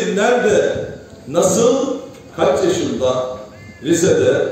bilir nerede, nasıl, kaç yaşında Rize'de,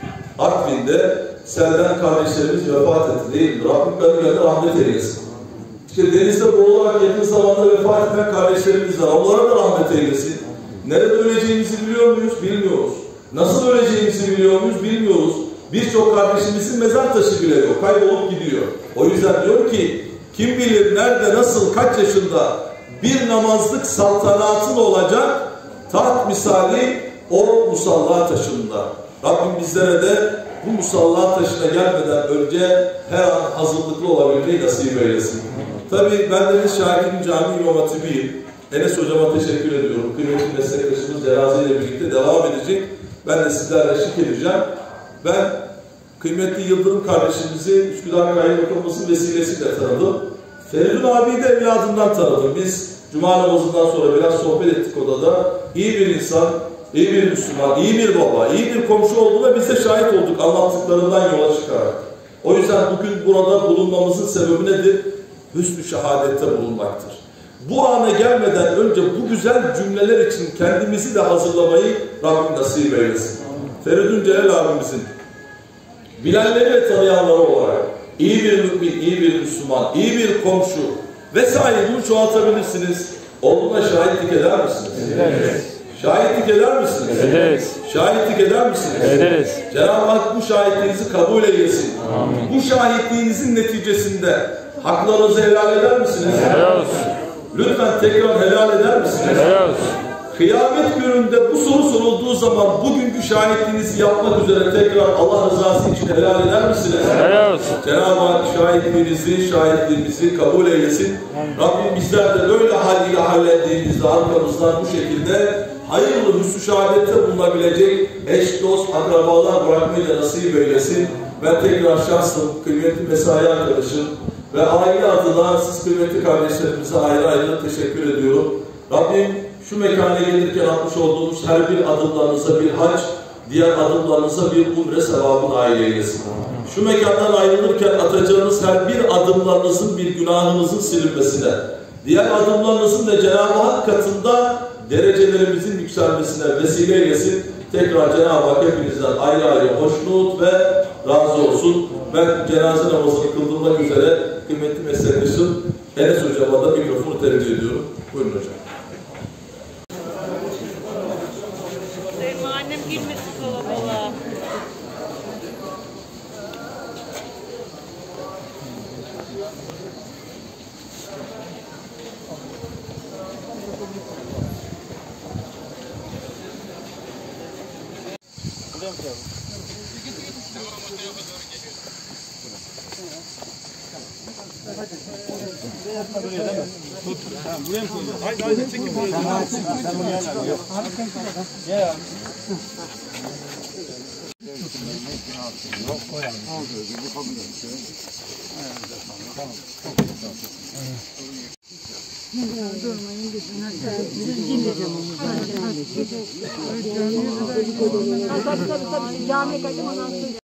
Artvin'de selden kardeşlerimiz vefat etti değil mi? Rabbim gani rahmet eylesin. İşte denizde boğularak yakın zamanda vefat eden kardeşlerimiz var. Onlara da rahmet eylesin. Nerede öleceğimizi biliyor muyuz? Bilmiyoruz. Nasıl öleceğimizi biliyor muyuz? Bilmiyoruz. Birçok kardeşimizin mezar taşı bile yok. Kaybolup gidiyor. O yüzden diyor ki, kim bilir nerede, nasıl, kaç yaşında bir namazlık saltanatın olacak, taht misali o musalla taşında. Rabbim bizlere de bu musalla taşına gelmeden önce her an hazırlıklı olabilmeyi nasip eylesin. Tabii ben Deniz Şahin Camii İmam Hatibiyim. Enes Hocama teşekkür ediyorum. Kıymetli meslektaşımız cenazeyle birlikte devam edecek. Ben de sizlerle eşlik edeceğim. Ben kıymetli Yıldırım kardeşimizi Üsküdar Kaymakamımızın vesilesiyle tanıdım. Feridun abiyi de evladından tanıdım. Biz Cuma namazından sonra biraz sohbet ettik odada. İyi bir insan, iyi bir Müslüman, iyi bir baba, iyi bir komşu olduğuna biz de şahit olduk anlattıklarından yola çıkarak. O yüzden bugün burada bulunmamızın sebebi nedir? Hüsnü şehadette bulunmaktır. Bu ana gelmeden önce bu güzel cümleler için kendimizi de hazırlamayı Rabbim nasip eylesin. Feridun Celal abimizin bilenleri ve tanıyanları olarak iyi bir mümin, iyi bir Müslüman, iyi bir komşu vesaire bunu çoğaltabilirsiniz. Olduğuna şahitlik eder misiniz? Evet. Şahitlik eder misiniz? Ederiz. Şahitlik eder misiniz? Ederiz. Cenab-ı Hak bu şahitliğinizi kabul eylesin. Amin. Bu şahitliğinizin neticesinde haklarınızı helal eder misiniz? Helal olsun. Lütfen tekrar helal eder misiniz? Helal olsun. Kıyamet gününde bu soru sorulduğu zaman bugünkü şahitliğinizi yapmak üzere tekrar Allah rızası için helal eder misiniz? Helal olsun. Cenab-ı Hak şahitliğimizi kabul eylesin. Rabbim bizler de böyle hal ile hallettiğimizde arkamızdan bu şekilde hayırlı hüsnü şehadette bulunabilecek eş, dost, akrabalar bırakmayı da nasip eylesin. Ben tekrar şahsım, kıymetli mesai arkadaşım ve aile adına siz kıymetli kardeşlerimize ayrı ayrı teşekkür ediyorum. Rabbim şu mekana gelirken atmış olduğumuz her bir adımlarınıza bir hac, diğer adımlarınıza bir umre sevabını aile eylesin. Şu mekandan ayrılırken atacağınız her bir adımlarınızın bir günahınızın silinmesine, diğer adımlarınızın da Cenab-ı Hak katında derecelerimizin yükselmesine vesile eylesin. Tekrar Cenab-ı Hak hepinizden ayrı ayrı hoşnut ve razı olsun. Ben cenaze namazını kıldırmak üzere kıymetli meslektaşım Enes Hocam'a da mikrofonu tercih ediyorum. Buyurun hocam. Annem girmesin kalabalığa. Haydi çekin burayı. Sen bunu yana. Yok. Ya. Yok koyalım. Bu kabul et. Durmayın gitsin. Dinleyeceğim onu. Tabii camiye kaçmadan